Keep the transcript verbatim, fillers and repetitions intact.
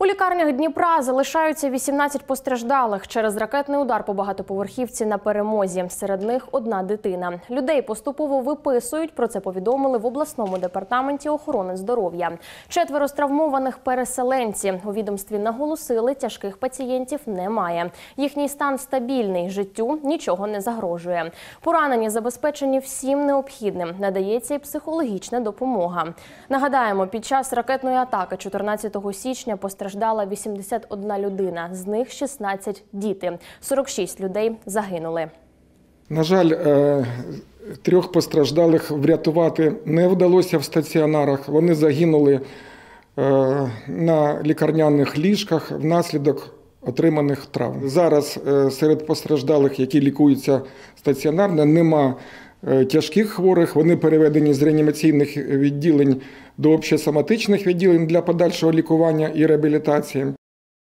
У лікарнях Дніпра залишаються вісімнадцять постраждалих через ракетний удар по багатоповерхівці на Перемозі. Серед них одна дитина. Людей поступово виписують, про це повідомили в обласному департаменті охорони здоров'я. Четверо з травмованих переселенці. У відомстві наголосили, тяжких пацієнтів немає. Їхній стан стабільний, життю нічого не загрожує. Поранені забезпечені всім необхідним. Надається і психологічна допомога. Нагадаємо, під час ракетної атаки чотирнадцятого січня постраждали Постраждала вісімдесят одна людина, з них шістнадцять – діти. сорок шість людей загинули. На жаль, трьох постраждалих врятувати не вдалося в стаціонарах. Вони загинули на лікарняних ліжках внаслідок отриманих травм. Зараз серед постраждалих, які лікуються стаціонарно, нема тяжких хворих. Вони переведені з реанімаційних відділень до общосоматичних відділень для подальшого лікування і реабілітації.